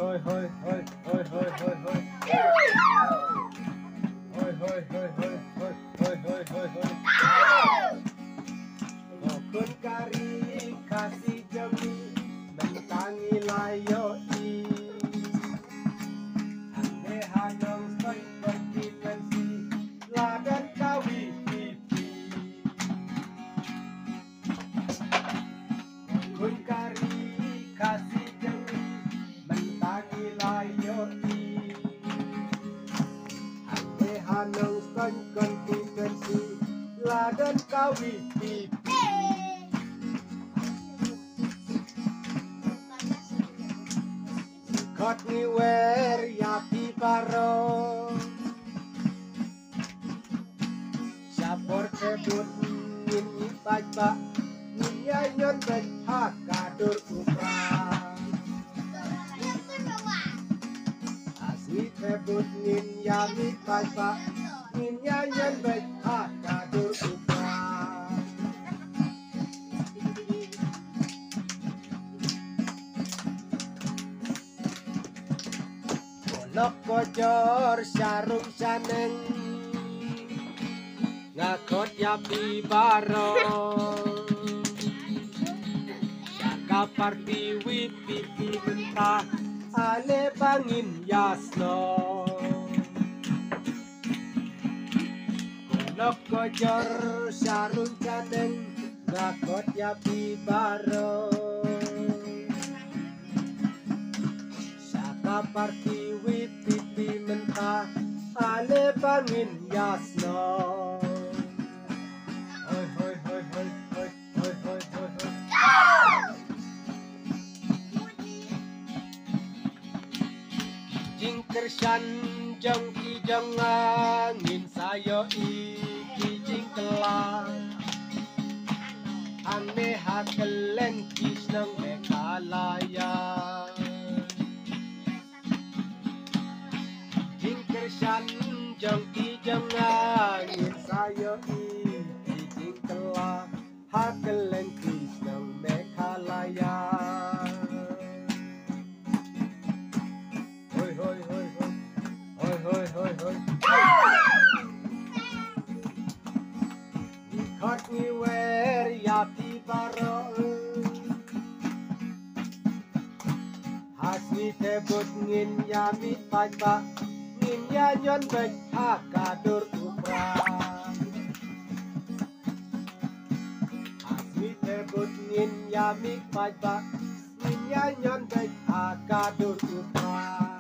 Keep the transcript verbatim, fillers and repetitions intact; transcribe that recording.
hoi hoi hoi hoi hoi hoi hoi hoi hoi hoi hoi hoi hoi hoi hoi Ngokun kari kasih jemi mentangi layo i Ane hanong stoi pergi pensi ladan kawi pipi Ngokun kari kasih jemi mentangi layo i Ane hanong stoi pergi pensi ladan kawi pipi Kot niwer ya piparo Sapor kebut nin ipajba Nin yanyon berhak kadur kupra Asli kebut nin yami pajba Nin yanyon berhak kadur kupra Lok kojor sarung saneng ngakot yapi baro Saka parti wipipi mentah ale bangin yasno Lok kojor sarung saneng ngakot yapi baro Saka parti wipipi mentah ale bangin yasno Hoi hoi hoi hoi hoi hoi hoi hoi hoi Jingkersan jong ki jong angin sayo iki jingkelang Ane hakelen kisnang mekalaya Jingkersan jong ki jong angin sayo iki jingkelang hakelen kisnang mekalaya Hoi hoi hoi hoi hoi hoi hoi hoi Ikot niwer yapi baro Hasni tebut ngin yami pajba Ngin yanyon berhak kadur kupra Hasni tebut ngin yami pajba Ngin yanyon berhak kadur kupra